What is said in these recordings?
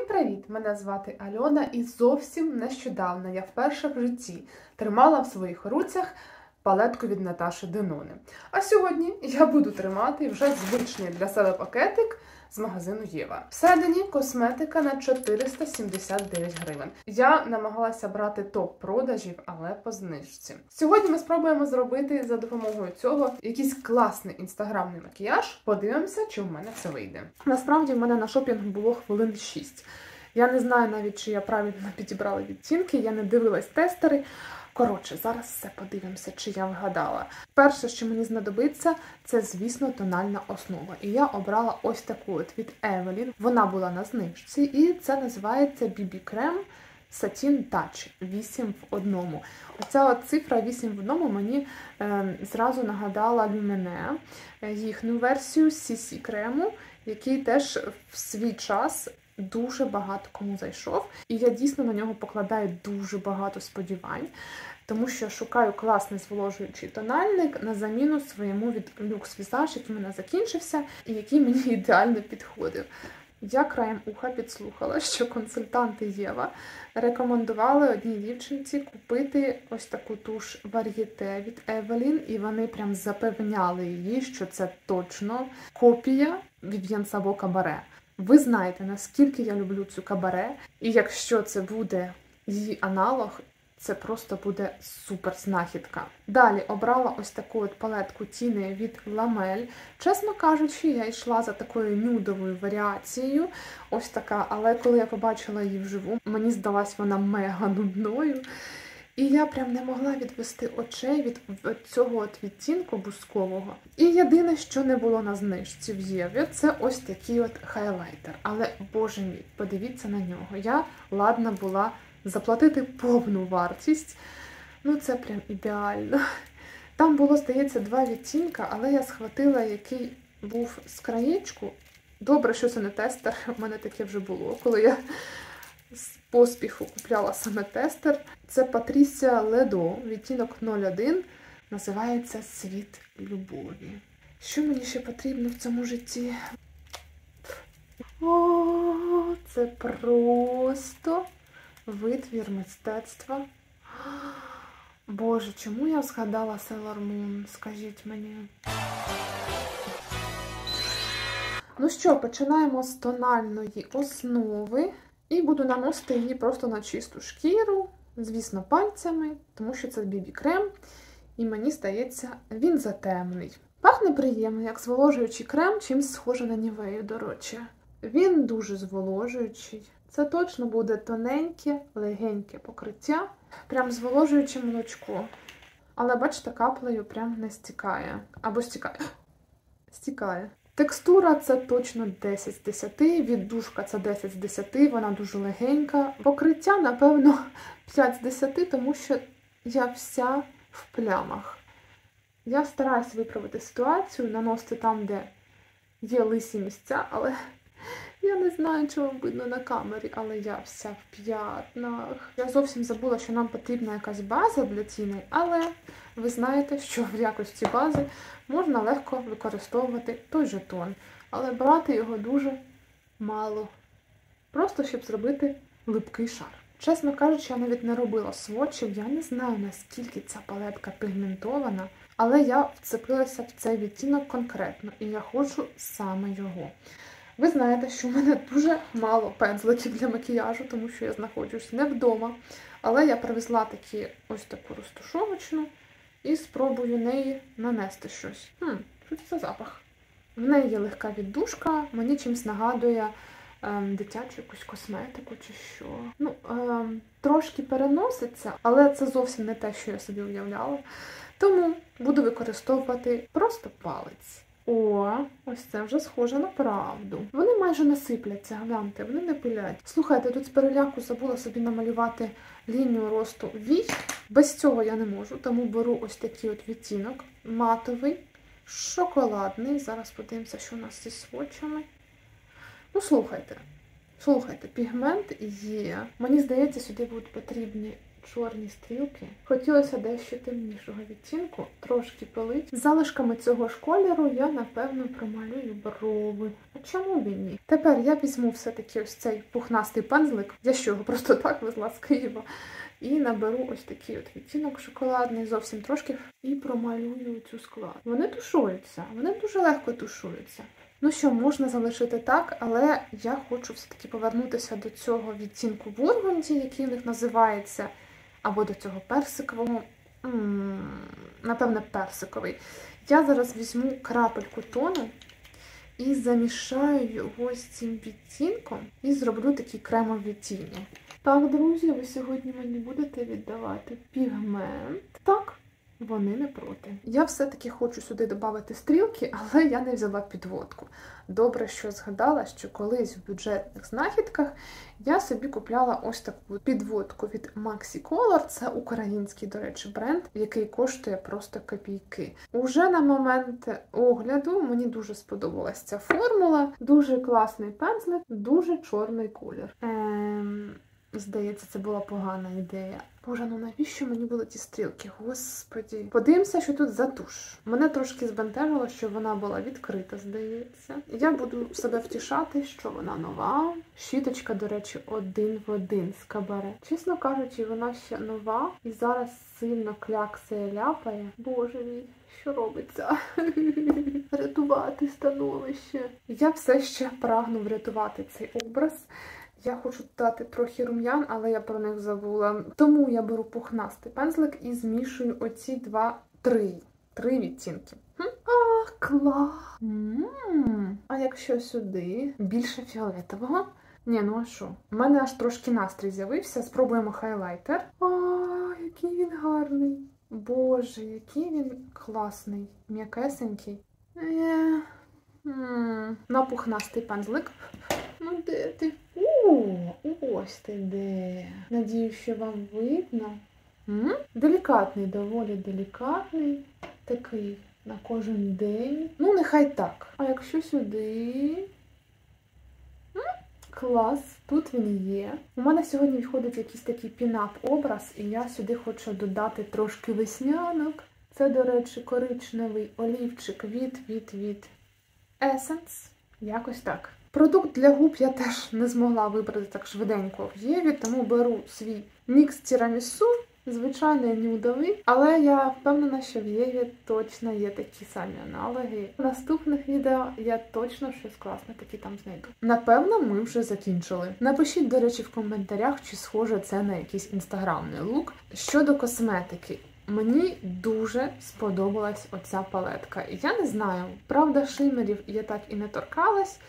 привіт! Мене звати Альона і зовсім нещодавно я вперше в житті тримала в своїх руцях палетку від Наташі Денони. А сьогодні я буду тримати вже звичний для себе пакетик з магазину Єва. Всередині косметика на 479 гривень. Я намагалася брати топ-продажів, але по знижці. Сьогодні ми спробуємо зробити за допомогою цього якийсь класний інстаграмний макіяж. Подивимося, чи в мене це вийде. Насправді в мене на шопінг було хвилин 6. Я не знаю навіть, чи я правильно підібрала відтінки, я не дивилась тестери. Коротше, зараз все подивимося, чи я вгадала. Перше, що мені знадобиться, це, звісно, тональна основа. І я обрала ось таку от від Evelyn. Вона була на знижці, і це називається BB Creme Satin Touch 8 в 1. Оця от цифра 8 в 1 мені зразу нагадала Lumineux, їхню версію CC крему, який теж в свій час дуже багато кому зайшов. І я дійсно на нього покладаю дуже багато сподівань, тому що шукаю класний зволожуючий тональник на заміну своєму від Lux Visage, який в мене закінчився і який мені ідеально підходив. Я краєм уха підслухала, що консультанти Єва рекомендували одній дівчинці купити ось таку туш Varieté від Evelyn, і вони прям запевняли її, що це точно копія Vivienne Savo Cabaret. Ви знаєте, наскільки я люблю цю Кабаре, і якщо це буде її аналог, це просто буде супер знахідка. Далі обрала ось таку от палетку тіни від Lamel. Чесно кажучи, я йшла за такою нюдовою варіацією, ось така, але коли я побачила її вживу, мені здалась вона мега нудною. І я прям не могла відвести очей від цього от відтінку бускового. І єдине, що не було на знижці в Єві, це ось такий от хайлайтер. Але, боже мій, подивіться на нього. Я ладна була заплатити повну вартість. Ну, це прям ідеально. Там було, здається, 2 відтінка, але я схватила, який був з краєчку. Добре, що це не тестер, у мене таке вже було, коли я з поспіху купляла саме тестер. Це Патрісія Ледо, відтінок 01, називається «Світ любові». Що мені ще потрібно в цьому житті? О, це просто витвір мистецтва. Боже, чому я згадала Sailor Moon, скажіть мені? Ну що, починаємо з тональної основи. І буду наносити її просто на чисту шкіру, звісно, пальцями, тому що це BB-крем, і мені здається, він затемний. Пахне приємно, як зволожуючий крем, чимсь схоже на Нівею, до речі. Він дуже зволожуючий. Це точно буде тоненьке, легеньке покриття, прям зволожуюче молочко. Але, бачите, каплею прям не стікає. Або стікає. Стікає. Текстура це точно 10 з 10, віддушка це 10 з 10, вона дуже легенька. Покриття, напевно, 5 з 10, тому що я вся в плямах. Я стараюся виправити ситуацію, наносити там, де є лисі місця, але я не знаю, чи вам видно на камері, але я вся в п'ятнах. Я зовсім забула, що нам потрібна якась база для тіней, але ви знаєте, що в якості бази можна легко використовувати той же тон, але брати його дуже мало. Просто, щоб зробити липкий шар. Чесно кажучи, я навіть не робила сводчів, я не знаю, наскільки ця палетка пігментована, але я вцепилася в цей відтінок конкретно, і я хочу саме його. Ви знаєте, що в мене дуже мало пензликів для макіяжу, тому що я знаходжусь не вдома, але я привезла ось таку розтушовочну і спробую неї нанести щось. Що це за запах? В неї є легка віддушка, мені чимось нагадує дитячу якусь косметику чи що. Ну, трошки переноситься, але це зовсім не те, що я собі уявляла. Тому буду використовувати просто палець. О, ось це вже схоже на правду. Вони майже не сипляться, гляньте, вони не пилять. Слухайте, тут з переляку забула собі намалювати лінію росту вій. Без цього я не можу, тому беру ось такий от відтінок, матовий, шоколадний. Зараз подивимося, що у нас зі сводчами. Ну, слухайте, пігмент є. Мені здається, сюди будуть потрібні чорні стрілки. Хотілося дещо темнішого відтінку, трошки пилить. З залишками цього ж кольору я, напевно, промалюю брови. А чому б і ні? Тепер я візьму все-таки ось цей пухнастий пензлик, я що його просто так везла з Києва, і наберу ось такий от відтінок шоколадний, зовсім трошки, і промалюю цю складку. Вони тушуються, вони дуже легко тушуються. Ну що, можна залишити так, але я хочу все-таки повернутися до цього відтінку бургунді, який у них називається, або до цього персикового, напевне, персиковий. Я зараз візьму крапельку тону і замішаю його з цим відтінком і зроблю такі кремові відтіння. Так, друзі, ви сьогодні мені будете віддавати пігмент. Так, вони не проти. Я все-таки хочу сюди додати стрілки, але я не взяла підводку. Добре, що згадала, що колись в бюджетних знахідках я собі купляла ось таку підводку від Maxi Color. Це український, до речі, бренд, який коштує просто копійки. Уже на момент огляду мені дуже сподобалася ця формула. Дуже класний пензлик, дуже чорний колір. Здається, це була погана ідея. Боже, ну навіщо мені були ті стрілки? Господі. Подивимося, що тут за туш. Мене трошки збентежило, що вона була відкрита, здається. Я буду себе втішати, що вона нова. Щіточка, до речі, 1 в 1 з Кабаре. Чесно кажучи, вона ще нова і зараз сильно кляксає, ляпає. Боже мій, що робиться? Рятувати становище. Я все ще прагну врятувати цей образ. Я хочу дати трохи рум'ян, але я про них забула. Тому я беру пухнастий пензлик і змішую оці три відтінки. Ах, клас! А якщо сюди більше фіолетового? Ні, ну а що? У мене аж трошки настрій з'явився. Спробуємо хайлайтер. А, який він гарний. Боже, який він класний. М'якесенький. На пухнастий пензлик. Ну де ти? Ось ти де. Надію, що вам видно. Делікатний, доволі делікатний. Такий на кожен день. Ну, нехай так. А якщо сюди... Клас, тут він є. У мене сьогодні виходить якийсь такий пінап-образ, і я сюди хочу додати трошки веснянок. Це, до речі, коричневий олівчик від Essence. Якось так. Продукт для губ я теж не змогла вибрати так швиденько в Єві, тому беру свій мікс тірамісу, звичайний нюдовий, але я впевнена, що в Єві точно є такі самі аналоги. В наступних відео я точно щось класне таке там знайду. Напевно, ми вже закінчили. Напишіть, до речі, в коментарях, чи схоже це на якийсь інстаграмний лук. Щодо косметики. Мені дуже сподобалась оця палетка. Я не знаю, правда, шимерів я так і не торкалась.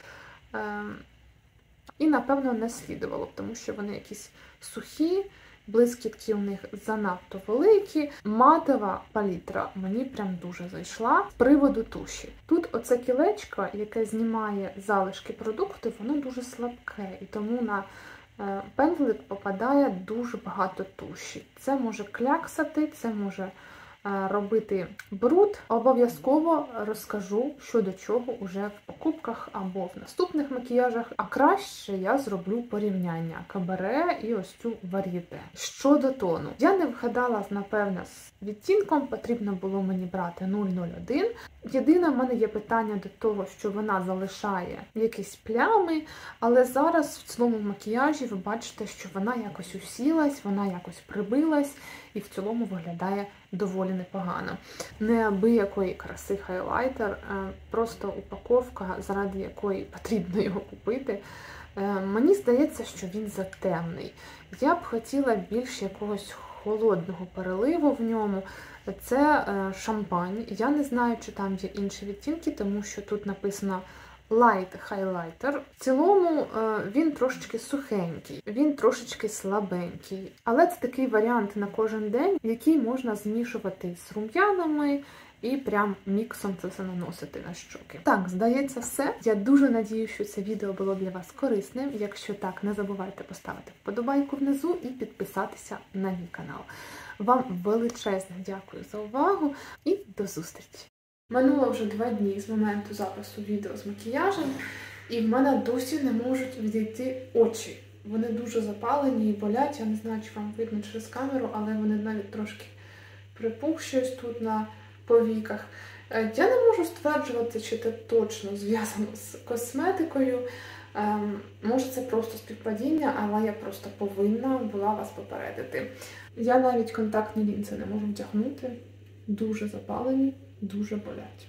І, напевно, не слідувало, тому що вони якісь сухі, блискітки у них занадто великі. Матова палітра мені прям дуже зайшла. З приводу туші. Тут оце кілечко, яке знімає залишки продукту, воно дуже слабке, і тому на пензлик попадає дуже багато туші. Це може кляксати, це може робити бруд. Обов'язково розкажу, що до чого уже в покупках або в наступних макіяжах. А краще я зроблю порівняння Кабаре і ось цю Вар'єте. Щодо тону. Я не вгадала, напевно, з відтінком. Потрібно було мені брати 001. Єдине, в мене є питання до того, що вона залишає якісь плями, але зараз в цілому макіяжі ви бачите, що вона якось усілась, вона якось прибилась і в цілому виглядає доволі непогано. Неабиякої краси хайлайтер, просто упаковка, заради якої потрібно його купити. Мені здається, що він затемний. Я б хотіла більш якогось холодного переливу в ньому. Це шампань. Я не знаю, чи там є інші відтінки, тому що тут написано Light Highlighter. В цілому він трошечки сухенький, він трошечки слабенький. Але це такий варіант на кожен день, який можна змішувати з рум'янами і прям міксом це все наносити на щоки. Так, здається, все. Я дуже надію, що це відео було для вас корисним. Якщо так, не забувайте поставити вподобайку внизу і підписатися на мій канал. Вам величезне дякую за увагу і до зустрічі! Минуло вже 2 дні з моменту запису відео з макіяжем, і в мене досі не можуть відійти очі. Вони дуже запалені і болять. Я не знаю, чи вам видно через камеру, але вони навіть трошки припухші ось тут на повіках. Я не можу стверджувати, чи це точно зв'язано з косметикою. Може, це просто співпадіння, але я просто повинна була вас попередити. Я навіть контактні лінзи не можу вдягнути. Дуже запалені, дуже болять.